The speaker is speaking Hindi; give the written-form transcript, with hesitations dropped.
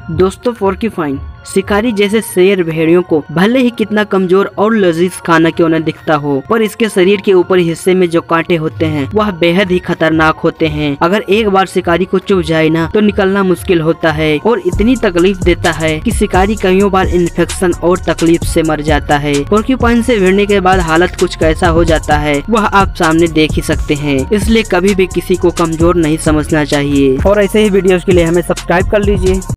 दोस्तों पोर्क्यूपाइन शिकारी जैसे शेर भेड़ियों को भले ही कितना कमजोर और लजीज खाना क्यों न दिखता हो, पर इसके शरीर के ऊपरी हिस्से में जो कांटे होते हैं वह बेहद ही खतरनाक होते हैं। अगर एक बार शिकारी को चुभ जाए ना तो निकलना मुश्किल होता है और इतनी तकलीफ देता है कि शिकारी कईयों बार इन्फेक्शन और तकलीफ से मर जाता है। पोर्क्यूपाइन से भिड़ने के बाद हालत कुछ कैसा हो जाता है वह आप सामने देख ही सकते हैं, इसलिए कभी भी किसी को कमजोर नहीं समझना चाहिए। और ऐसे ही वीडियोस के लिए हमें सब्सक्राइब कर लीजिए।